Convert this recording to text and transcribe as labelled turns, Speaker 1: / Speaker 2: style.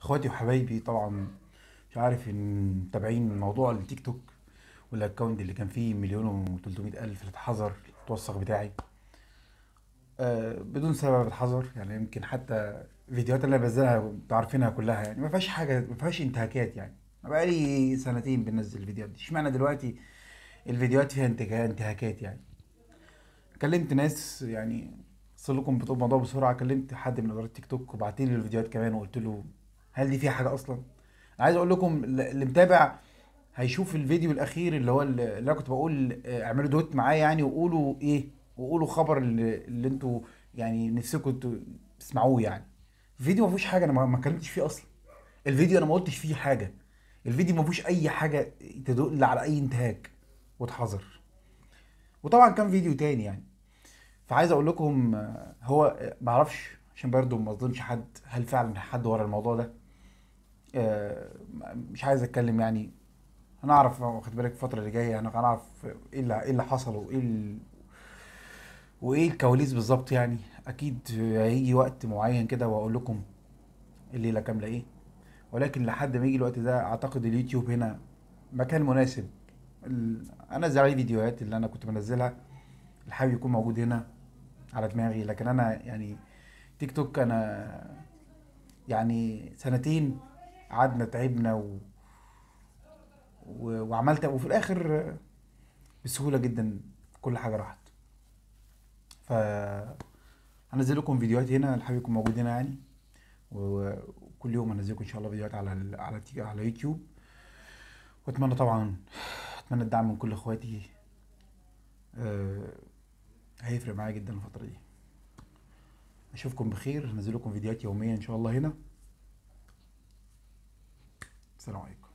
Speaker 1: اخواتي وحبايبي طبعا، مش عارف ان متابعين موضوع التيك توك والاكونت اللي كان فيه مليون و300 الف اللي اتحظر التوثق بتاعي. بدون سبب اتحظر، يعني يمكن حتى الفيديوهات اللي انا بنزلها انتوا عارفينها كلها، يعني ما فيهاش حاجه، ما فيهاش انتهاكات. يعني أنا بقالي سنتين بنزل الفيديوهات دي، اشمعنى دلوقتي الفيديوهات فيها انتهاكات يعني؟ كلمت ناس يعني، اصل لكم بتقول الموضوع بسرعه، كلمت حد من اداره تيك توك وبعت لي الفيديوهات كمان وقلت له هل دي فيها حاجه اصلا؟ انا عايز اقول لكم اللي متابع هيشوف الفيديو الاخير اللي هو اللي انا كنت بقول اعملوا دوت معايا يعني، وقولوا ايه، وقولوا خبر اللي انتوا يعني نفسكم تسمعوه يعني. الفيديو ما فيهوش حاجه، انا ما اتكلمتش فيه اصلا. الفيديو انا ما قلتش فيه حاجه. الفيديو ما فيهوش اي حاجه تدل على اي انتهاك واتحذر. وطبعا كان فيديو تاني يعني. فعايز اقول لكم هو ما اعرفش عشان برضه ما اظلمش حد، هل فعلا حد ورا الموضوع ده؟ آه، مش عايز اتكلم يعني. هنعرف واخد بالك الفترة اللي جاية، هنعرف ايه اللي حصل وايه الكواليس بالظبط يعني. اكيد هيجي وقت معين كده واقول لكم الليلة كاملة ايه. ولكن لحد ما يجي الوقت ده اعتقد اليوتيوب هنا مكان مناسب. انزل عليه فيديوهات اللي انا كنت بنزلها، اللي حابب يكون موجود هنا على دماغي. لكن انا يعني تيك توك انا يعني سنتين قعدنا تعبنا وعملت، وفي الاخر بسهولة جدا كل حاجة راحت. ف هنزل لكم فيديوهات هنا اللي حابب يكون موجود هنا يعني. وكل يوم هنزل لكم ان شاء الله فيديوهات على يوتيوب. واتمنى طبعا، اتمنى الدعم من كل اخواتي. آه، هيفرق معايا جدا الفترة دي. اشوفكم بخير، هنزل لكم فيديوهات يوميا ان شاء الله هنا. السلام عليكم.